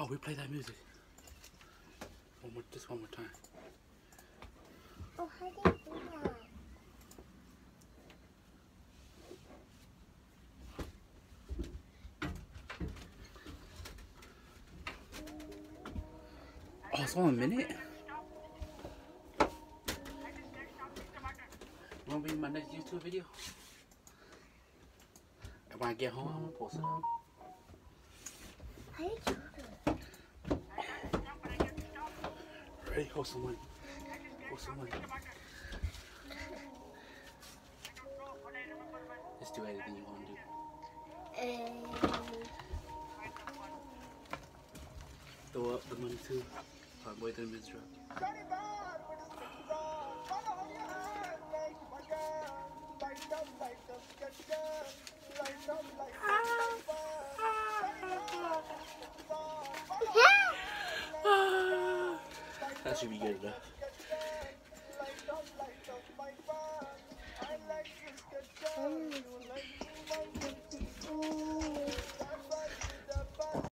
Oh, we play that music. Just one more time. Oh, how do you do that? Oh, it's only a minute? You want to be in my next YouTube video? And when I get home, I'm going to post it up. How do you do that? Ready? Hold someone. Hold someone. Just do anything you want to do. Throw up the money too. Wait till the minutes drop. That should be good enough.